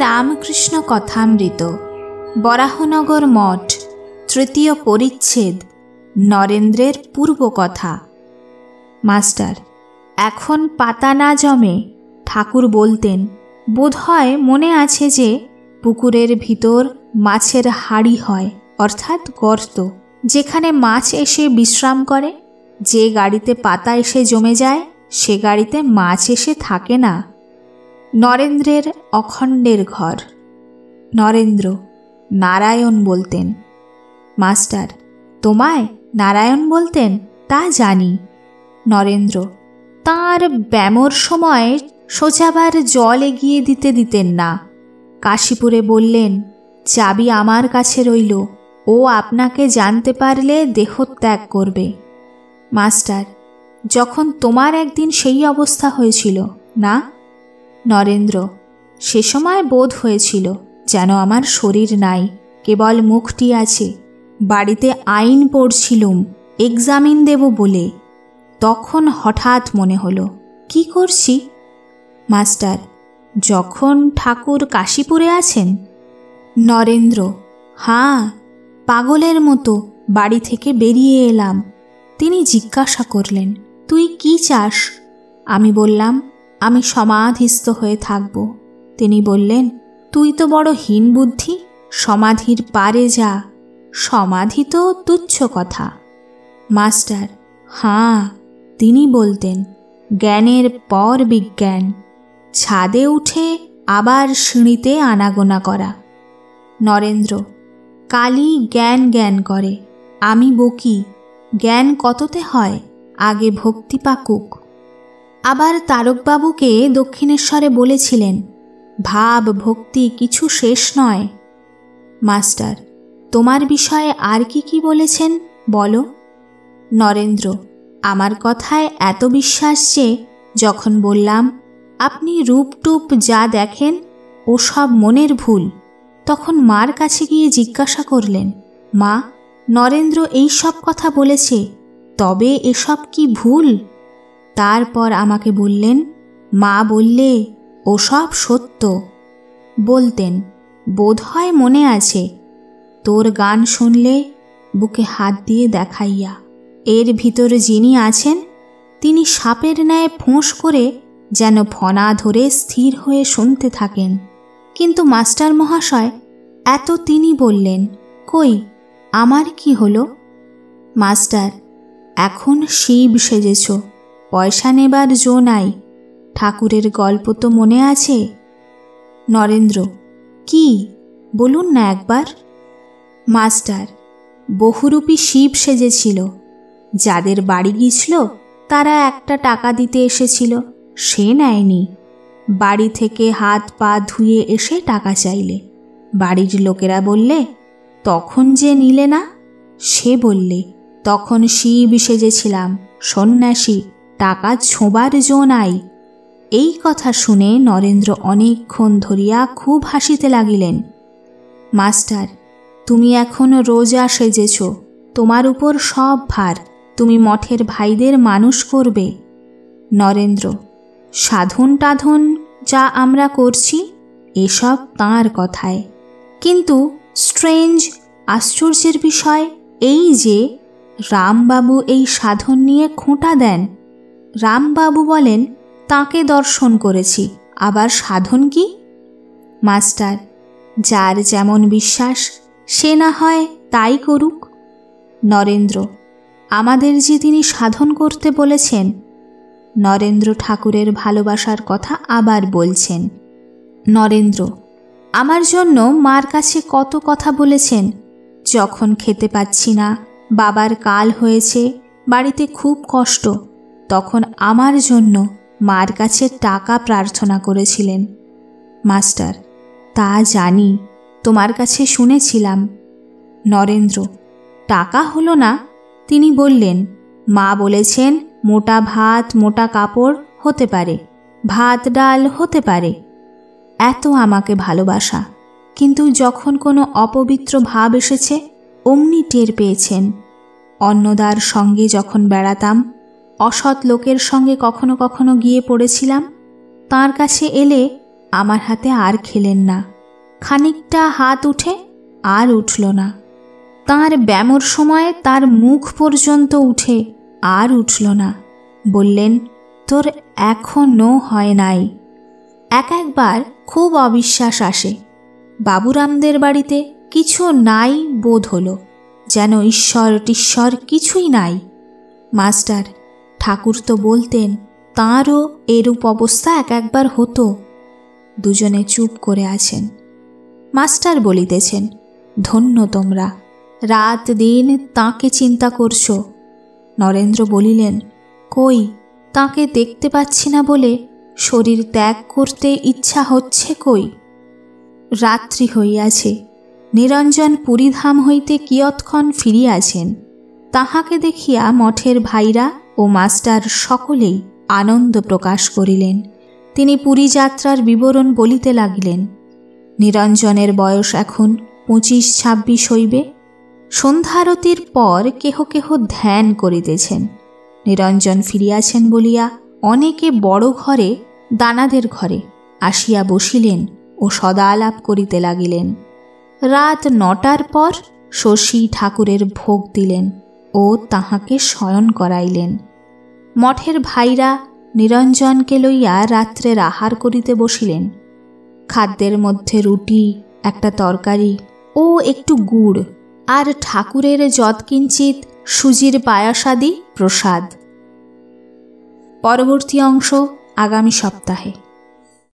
রামকৃষ্ণ কথামৃত বরাহনগর মঠ তৃতীয় পরিচ্ছেদ নরেন্দ্রের পূর্বকথা। মাস্টার, এখন পাতা না জমে। ঠাকুর বলতেন, বোধহয় মনে আছে যে পুকুরের ভিতর মাছের হাড়ি হয়, অর্থাৎ গর্ত, যেখানে মাছ এসে বিশ্রাম করে। যে গাড়িতে পাতা এসে জমে যায় সে গাড়িতে মাছ এসে থাকে না। নরেন্দ্রের অখণ্ডের ঘর। নরেন্দ্র: নারায়ণ বলতেন। মাস্টার: তোমায় নারায়ণ বলতেন? তা জানি। নরেন্দ্র: তাঁর ব্যামোর সময় সোজাবার জল এগিয়ে দিতেন না। কাশীপুরে বললেন, চাবি আমার কাছে রইল, ও আপনাকে জানতে পারলে দেহত্যাগ করবে। মাস্টার: যখন তোমার একদিন সেই অবস্থা হয়েছিল না? নরেন্দ্র: সে সময় বোধ হয়েছিল যেন আমার শরীর নাই, কেবল মুখটি আছে। বাড়িতে আইন পড়ছিলুম, এক্সামিন দেব বলে। তখন হঠাৎ মনে হলো, কি করছি? মাস্টার: যখন ঠাকুর কাশীপুরে আছেন? নরেন্দ্র: হাঁ, পাগলের মতো বাড়ি থেকে বেরিয়ে এলাম। তিনি জিজ্ঞাসা করলেন, তুই কি চাস? আমি বললাম, আমি সমাধিস্থ হয়ে থাকব। তিনি বললেন, তুই তো বড় হীন বুদ্ধি, সমাধির পারে যা। সমাধি তো তুচ্ছ কথা। মাস্টার: হাঁ, তিনি বলতেন, জ্ঞানের পর বিজ্ঞান। ছাদে উঠে আবার সিঁড়িতে আনাগোনা করা। নরেন্দ্র: কালী জ্ঞান জ্ঞান করে, আমি বকি, জ্ঞান কততে হয়, আগে ভক্তি পাকুক। আবার তারকবাবুকে দক্ষিণেশ্বরে বলেছিলেন, ভাব ভক্তি কিছু শেষ নয়। মাস্টার: তোমার বিষয়ে আর কি বলেছেন বলো। নরেন্দ্র: আমার কথায় এত বিশ্বাস যে যখন বললাম, আপনি রূপটুপ যা দেখেন ও সব মনের ভুল, তখন মার কাছে গিয়ে জিজ্ঞাসা করলেন, মা, নরেন্দ্র এই সব কথা বলেছে, তবে এসব কি ভুল? তারপর আমাকে বললেন, মা বললে ও সব সত্য। বলতেন, বোধহয় মনে আছে, তোর গান শুনলে বুকে হাত দিয়ে দেখাইয়া, এর ভিতরে যিনি আছেন তিনি সাপের ন্যায় ফোঁস করে যেন ফনা ধরে স্থির হয়ে শুনতে থাকেন। কিন্তু মাস্টার মহাশয়, এত তিনি বললেন, কই আমার কি হলো? মাস্টার: এখন শিব সেজেছ, পয়সা নেবার জো নাই। ঠাকুরের গল্প তো মনে আছে? নরেন্দ্র: কি বলুন না একবার। মাস্টার: বহুরূপী শিব সেজেছিল। যাদের বাড়ি গিয়েছিল তারা একটা টাকা দিতে এসেছিল, সে নেয়নি। বাড়ি থেকে হাত পা ধুয়ে এসে টাকা চাইলে। বাড়ির লোকেরা বললে, তখন যে নিলে না। সে বললে, তখন শিব সেজেছিলাম, সন্ন্যাসী, টাকা ছোঁবার জো নাই। এই কথা শুনে নরেন্দ্র অনেকক্ষণ ধরিয়া খুব হাসিতে লাগিলেন। মাস্টার: তুমি এখন রোজা সেজেছ, তোমার উপর সব ভার, তুমি মঠের ভাইদের মানুষ করবে। নরেন্দ্র: সাধন টাধন যা আমরা করছি এসব তাঁর কথায়, কিন্তু স্ট্রেঞ্জ, আশ্চর্যের বিষয় এই যে রামবাবু এই সাধন নিয়ে খোঁটা দেন। রামবাবু বলেন, তাঁকে দর্শন করেছি, আবার সাধন কি? মাস্টার: যার যেমন বিশ্বাস সে না হয় তাই করুক। নরেন্দ্র: আমাদের যে তিনি সাধন করতে বলেছেন। নরেন্দ্র ঠাকুরের ভালোবাসার কথা আবার বলছেন। নরেন্দ্র: আমার জন্য মার কাছে কত কথা বলেছেন। যখন খেতে পাচ্ছি না, বাবার কাল হয়েছে, বাড়িতে খুব কষ্ট, তখন আমার জন্য মার কাছে টাকা প্রার্থনা করেছিলেন। মাস্টার: তা জানি, তোমার কাছে শুনেছিলাম। নরেন্দ্র: টাকা হলো না। তিনি বললেন, মা বলেছেন মোটা ভাত মোটা কাপড় হতে পারে, ভাত ডাল হতে পারে। এত আমাকে ভালোবাসা, কিন্তু যখন কোনো অপবিত্র ভাব এসেছে অমনি টের পেয়েছেন। অন্নদার সঙ্গে যখন বেড়াতাম, অসৎ লোকের সঙ্গে কখনো কখনো গিয়ে পড়েছিলাম, তাঁর কাছে এলে আমার হাতে আর খেলেন না। খানিকটা হাত উঠে আর উঠল না। তাঁর ব্যামোর সময় তার মুখ পর্যন্ত উঠে আর উঠল না। বললেন, তোর এখনো হয় নাই। একবার খুব অবিশ্বাস আসে। বাবুরামদের বাড়িতে কিছু নাই বোধ হলো, যেন ঈশ্বর টিশ্বর কিছুই নাই। মাস্টার, ঠাকুর তো বলতেন তাঁরও এরূপ অবস্থা একবার হতো। দুজনে চুপ করে আছেন। মাস্টার বলিতেছেন, ধন্য তোমরা, রাত দিন তাঁকে চিন্তা করছ। নরেন্দ্র বলিলেন, কই, তাঁকে দেখতে পাচ্ছি না বলে শরীর ত্যাগ করতে ইচ্ছা হচ্ছে কই। রাত্রি হইয়াছে। নিরঞ্জন পুরীধাম হইতে কিয়ৎক্ষণ ফিরিয়াছেন। তাহাকে দেখিয়া মঠের ভাইরা ও মাস্টার সকলেই আনন্দ প্রকাশ করিলেন। তিনি পুরী যাত্রার বিবরণ বলিতে লাগিলেন। নিরঞ্জনের বয়স এখন 25-26 হইবে। সন্ধ্যারতির পর কেহ কেহ ধ্যান করিতেছেন। নিরঞ্জন ফিরিয়াছেন বলিয়া অনেকে বড় ঘরে, দানাদের ঘরে আসিয়া বসিলেন ও সদা আলাপ করিতে লাগিলেন। রাত 9টার পর শশী ঠাকুরের ভোগ দিলেন ও তাহাকে শয়ন করাইলেন। মঠের ভাইরা নিরঞ্জনকে লইয়া রাত্রের আহার করিতে বসিলেন। খাদ্যের মধ্যে রুটি, একটা তরকারি ও একটু গুড়, আর ঠাকুরের যৎকিঞ্চিত সুজির পায়াসাদি প্রসাদ। পরবর্তী অংশ আগামী সপ্তাহে।